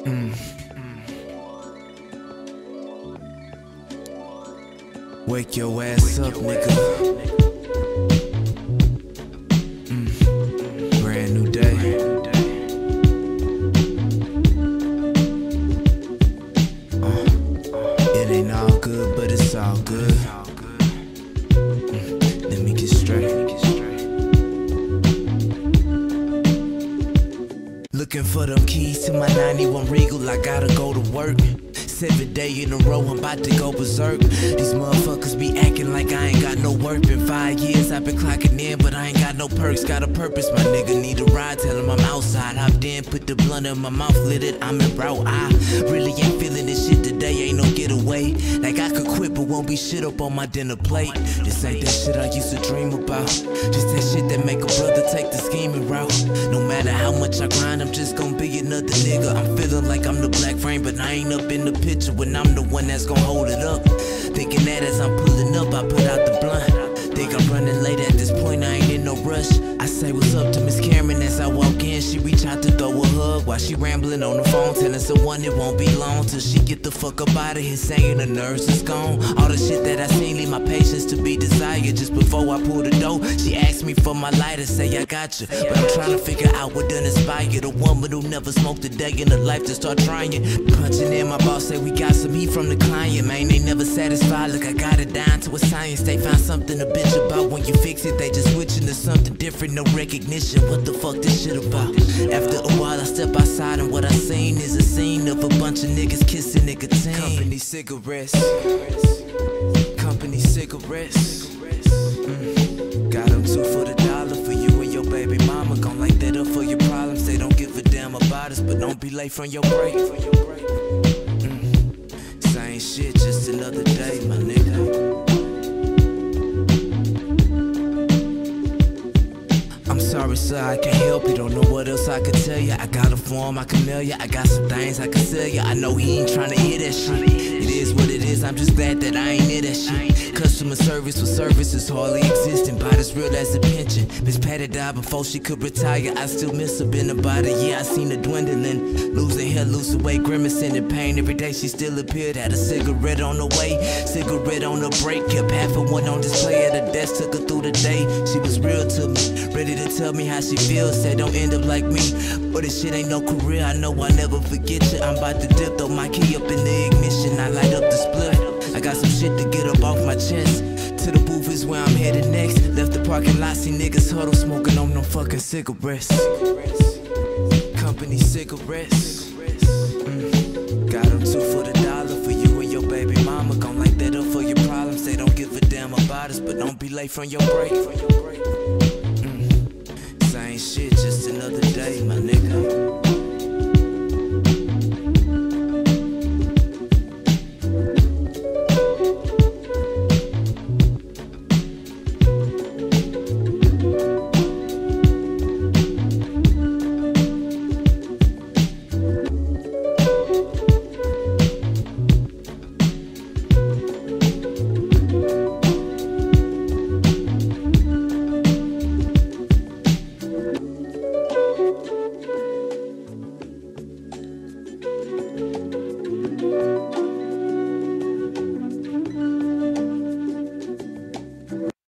Wake your ass up, nigga. Brand new day. It ain't all good, but it's all good. Let me get straight. Looking for them keys to my 91 Regal, I gotta go to work. 7th day in a row, I'm about to go berserk. These motherfuckers be acting like I ain't got no work. Been 5 years, I've been clocking in, but I ain't got no perks. Got a purpose, my nigga need a ride. Tell him I'm outside, hopped in, put the blunt in my mouth, lit it, I'm in route. I really ain't feeling this shit today, ain't no getaway. Like I could quit, but won't be shit up on my dinner plate. This ain't that shit I used to dream about. Just that shit that make a brother take the scheming route. No matter how much I grind, I'm just gonna be another nigga. I'm feeling like I'm the black frame, but I ain't up in the picture when I'm the one that's gon' hold it up. Thinking that as I'm pulling up, I put out the blunt. Think I'm running late at this point, I ain't in no rush. I say what's up to Miss Cameron as I walk in. She reach out to throw a hug while she rambling on the phone, telling someone it won't be long till she get the fuck up out of here, saying the nurse is gone. All the shit that I seen leave my patience to be desired. Just before I pull the door, she asked me for my lighter, say I got you. But I'm trying to figure out what done inspired a woman who never smoked a day in her life to start trying. Punching in, my boss say we got some heat from the client. Man, they never satisfied, look I got it down to a science. They found something to bitch about. When you fix it, they just switching to something different, no recognition. What the fuck this shit about? After a while I step outside and what I seen is a scene of a bunch of niggas kissing nicotine. Company cigarettes. Company cigarettes. Got them 2 for the dollar for you and your baby mama. Gon' light that up for your problems. They don't give a damn about us, but don't be late from your break. Same shit, just another day, my nigga. I'm sorry, sir, I can't help you. Don't know what else I could tell you. I got a form I can mail you. I got some things I can sell you. I know he ain't trying to hear that shit. It is what it is. I'm just glad that I ain't near that shit. Customer service for services hardly existing. About as real as a pension. Miss Patty died before she could retire. I still miss her. Been about a year. I seen her dwindling, losing hair, losing weight, grimacing in pain. Every day she still appeared. Had a cigarette on the way, cigarette on the break. Kept half of one on display at her desk. Took her through the day. She was real to me, ready to tell me how she feels. Said don't end up like me, but this shit ain't no career. I know I never forget you. I'm about to dip, throw my key up in the ignition. I light up the split. I got some shit to get up off my chest. To the booth is where I'm headed next. Left the parking lot, see niggas huddle, smoking on them fucking cigarettes. Company cigarettes. Got them 2 for the dollar for you and your baby mama. Gon' light that up for your problems. They don't give a damn about us, but don't be late from your break. Same shit, just another day, my nigga.